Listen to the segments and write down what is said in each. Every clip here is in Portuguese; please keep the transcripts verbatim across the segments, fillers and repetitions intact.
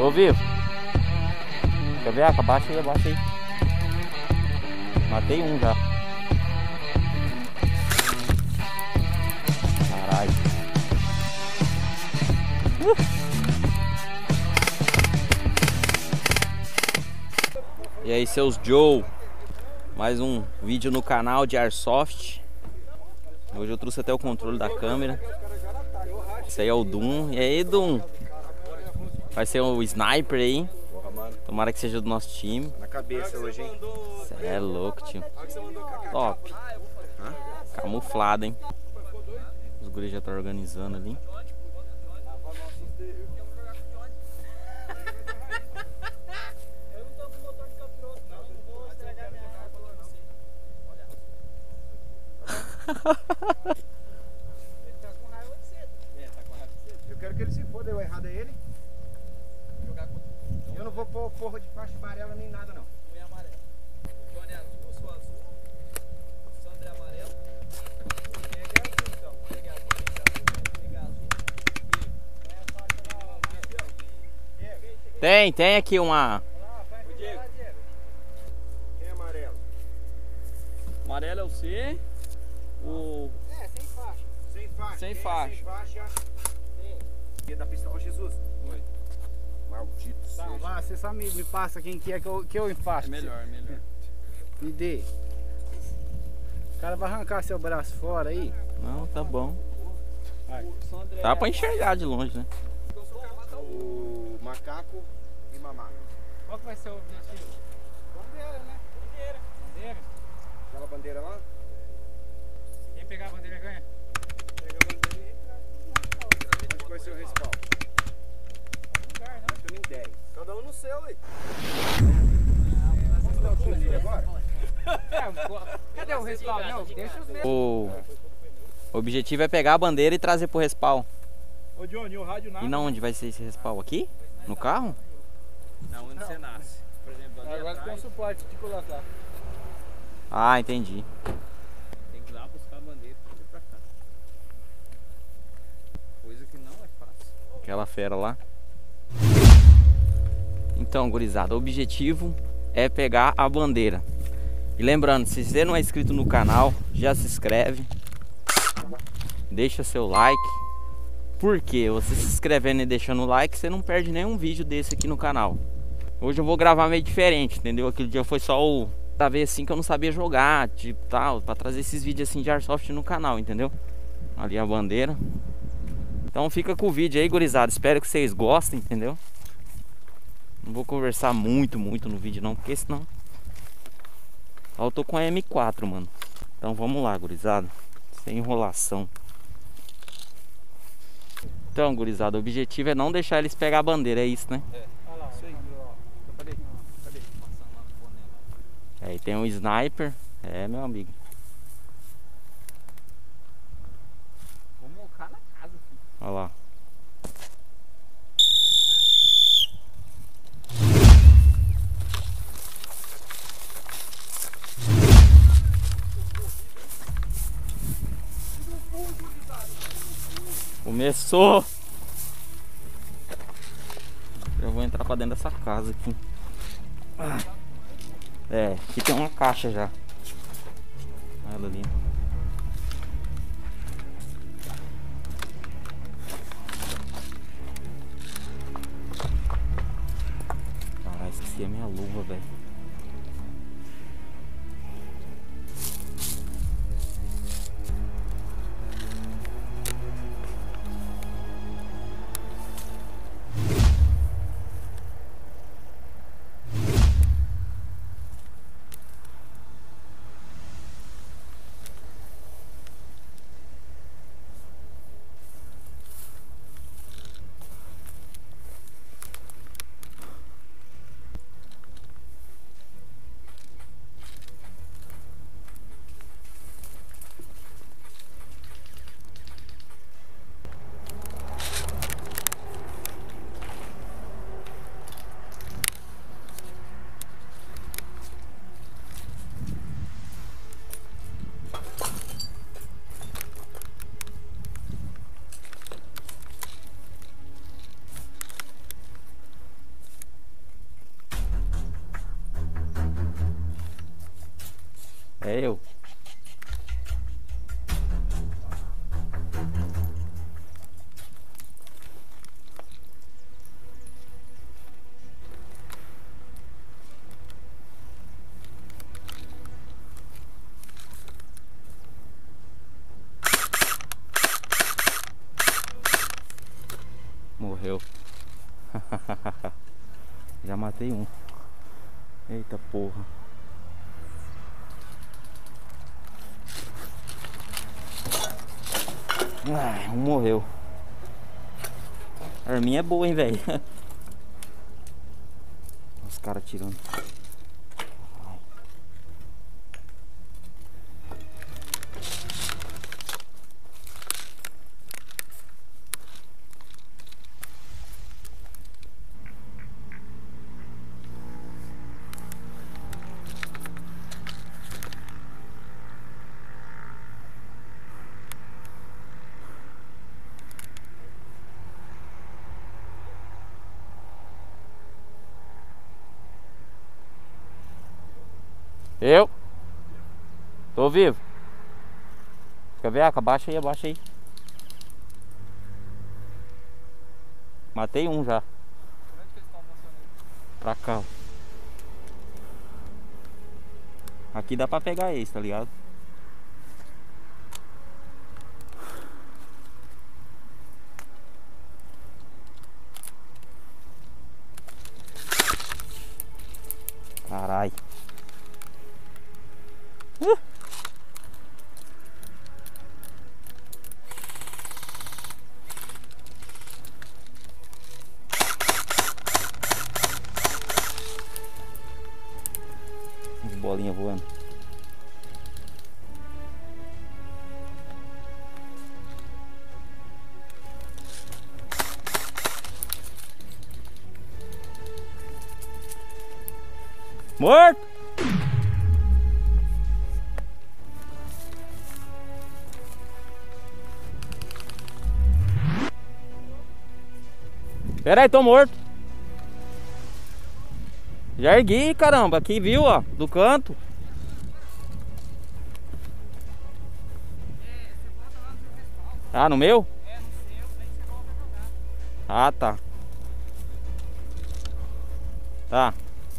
Tô vivo. Quer ver? Abaixa aí, abaixa aí. Matei um já. Caralho. Uh. E aí, seus Joe, mais um vídeo no canal de Airsoft. Hoje eu trouxe até o controle da câmera. Esse aí é o Doom. E aí, Doom? Vai ser o sniper aí. Tomara que seja do nosso time. Na cabeça hoje, hein? Cê é louco, tio. Top. Camuflado, hein? Os guris já estão organizando ali. Eu quero que ele se foda, eu errado é ele. Eu não vou pôr porra de faixa amarela nem nada não. Tu é amarelo. O Johnny é azul, sou azul. O Sandro é amarelo. Pega azul então. Pega azul, pega azul. Pega azul. Tem, tem aqui uma. O Diego. Quem é amarelo? Amarelo é o C. O. É, sem faixa. Sem faixa. Sem Quem faixa. É sem faixa. Tem. Da pistola Jesus. Oi. Maldito Tá, seja. vai, você só me, me passa quem que é que eu, que eu enfaixo. É melhor, melhor. Me dê. O cara vai arrancar seu braço fora aí. Não, tá bom. O Sandro é... Dá pra enxergar de longe, né? O macaco e mamaco. Qual que vai ser o objetivo? Bandeira, né? Bandeira. Bandeira. Aquela bandeira lá? Quem pegar a bandeira ganha. Pega a bandeira e entra. Onde vai ser o respaldo? Lugar, né? Nós estamos em dez. Cada um no seu aí. Vamos dar o tiro nele agora? É, cadê o respaldo? Não, deixa os mesmos. O objetivo é pegar a bandeira e trazer pro respawn. Ô Johnny, o rádio nada. E na onde vai ser esse respawn? Aqui? No carro? Na onde você nasce. Por exemplo, ali Agora tem um atrás, suporte de colocar. Ah, entendi. tem que ir lá buscar a bandeira e trazer pra cá. Coisa que não é fácil. Aquela fera lá. Então, gurizada, o objetivo é pegar a bandeira. E lembrando, se você não é inscrito no canal, já se inscreve. Deixa seu like. Porque você se inscrevendo e deixando o like, você não perde nenhum vídeo desse aqui no canal. Hoje eu vou gravar meio diferente, entendeu? Aquele dia foi só o... Pra ver assim que eu não sabia jogar, tipo tal. Pra trazer esses vídeos assim de Airsoft no canal, entendeu? Ali a bandeira. Então fica com o vídeo aí, gurizada. Espero que vocês gostem, entendeu? Não vou conversar muito, muito no vídeo não, porque senão... Ó, eu tô com a M quatro, mano. Então vamos lá, gurizada. Sem enrolação. Então, gurizada, o objetivo é não deixar eles pegar a bandeira, é isso, né? Olha lá, isso aí. Cadê? Cadê? Passando lá no boné lá. Aí tem um sniper. É, meu amigo. Vou mocar na casa, filho. Olha lá. Começou! Eu vou entrar pra dentro dessa casa aqui. É, aqui tem uma caixa já. Olha ela ali. Caralho, esqueci a minha luva, velho. É eu. Morreu. Já matei um. Eita porra. Ai, um morreu. A arminha é boa, hein, velho. Os caras tirando. Eu tô vivo. Quer ver? Abaixa aí, abaixa aí. Matei um já. Onde que eles estão passando aí? Pra cá. Aqui dá pra pegar esse, tá ligado? Carai. Uh! As bolinhas voando. Morto! Pera aí, tô morto. Já ergui, caramba. Aqui, viu, ó, do canto. Ah, no meu? É, no seu, aí você volta a jogar. Ah, tá. Tá.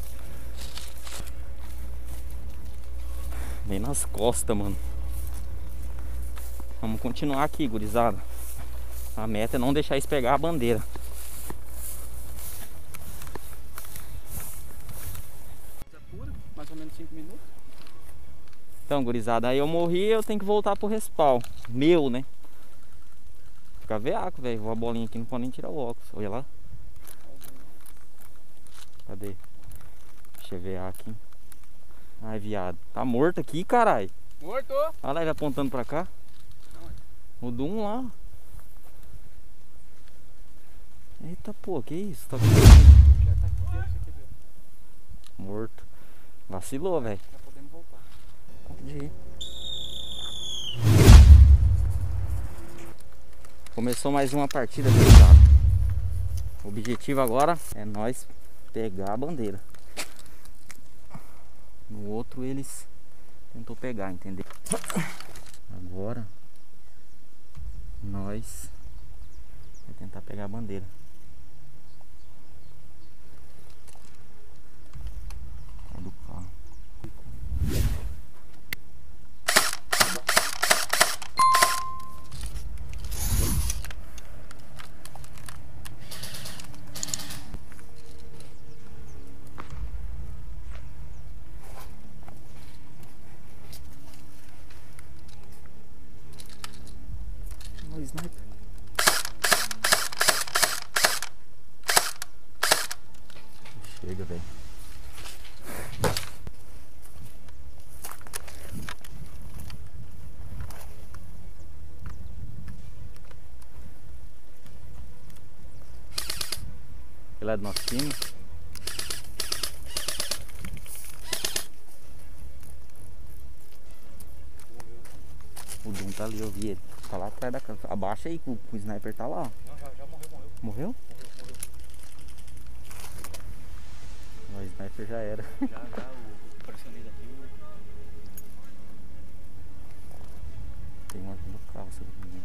Bem nas costas, mano. Vamos continuar aqui, gurizada. A meta é não deixar eles pegar a bandeira. Pura, mais ou menos cinco minutos. Então, gurizada, aí eu morri, eu tenho que voltar pro respawn. Meu, né? Fica veaco, velho. Vou a bolinha aqui, não pode nem tirar o óculos. Olha lá. Cadê? Deixa eu ver aqui. Ai, viado. Tá morto aqui, caralho. Morto! Olha lá ele apontando pra cá. O do um lá. Eita, pô, que isso? Tá Já tá aqui dentro, aqui dentro. morto. Vacilou, velho. Já podemos voltar. Pode ir. Começou mais uma partida, gurizada. O objetivo agora é nós pegar a bandeira. No outro eles tentou pegar, entendeu? Agora nós vai tentar pegar a bandeira. Sai do carro. O sniper. Chega, velho. Ele é do nosso time. O Dum tá ali, eu vi ele. Tá lá atrás da câmera. Abaixa aí, que o, o sniper tá lá. Não, já, já morreu, morreu. Morreu? O sniper já era. Já, já, o pressionei daqui. Tem um aqui no carro, se eu não me engano.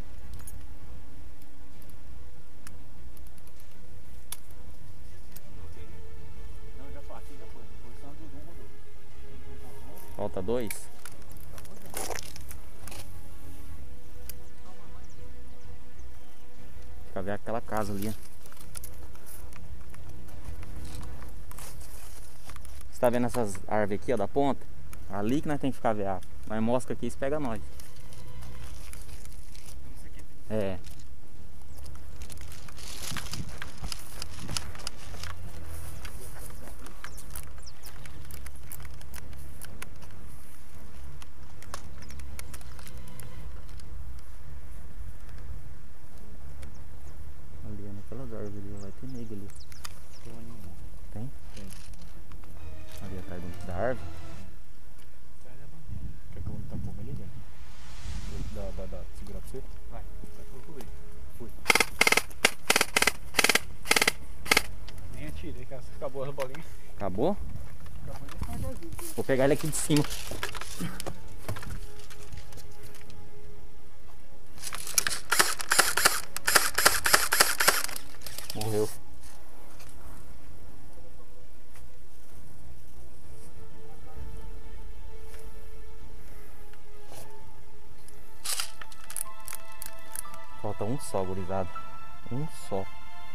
Não, já parti, já foi. Foi só do Dudu, rodou. Falta dois. Pra ver aquela casa ali, ó. Você tá vendo essas árvores aqui, ó, da ponta? Ali que nós temos que ficar veado. Nós mosca aqui, isso pega nós. É. Ali, naquelas árvores ali, vai ter nega ali. Tem? Tem. Ali atrás da árvore. Quer que eu vou um pouco ali, velho? Dá, dá, dá. Segurar pra você? Vai. Vai pro cobrir. Fui. Nem atirei, cara. Acabou a bolinha. Acabou? Acabou de ficar vazio. Vou pegar ele aqui de cima. Morreu. Falta um só, gurizada. Um só.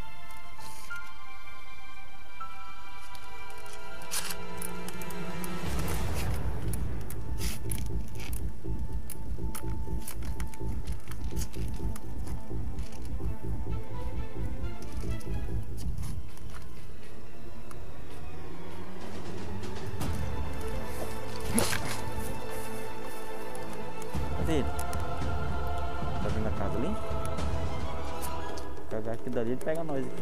Cadê ele? Tá vindo da casa ali? Pegar aqui dali, ele pega nós aqui.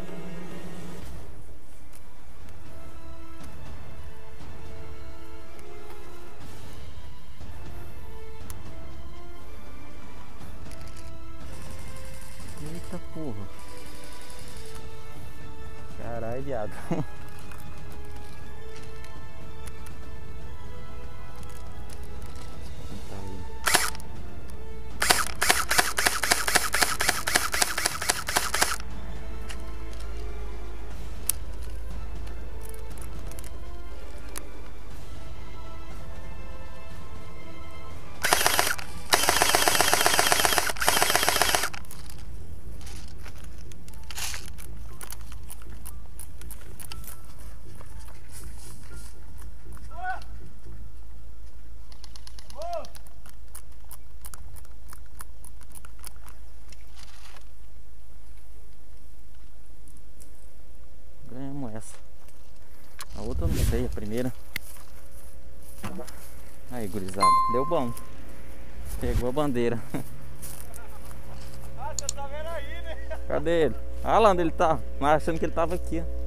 Eita porra. Caralho, viado. Tá aí. Ganhamos essa. A outra eu não sei, a primeira. Aí, gurizada, deu bom. Pegou a bandeira. Ah, você tá vendo aí, né? Cadê ele? Olha lá onde ele tá. Mas achando que ele tava aqui, ó.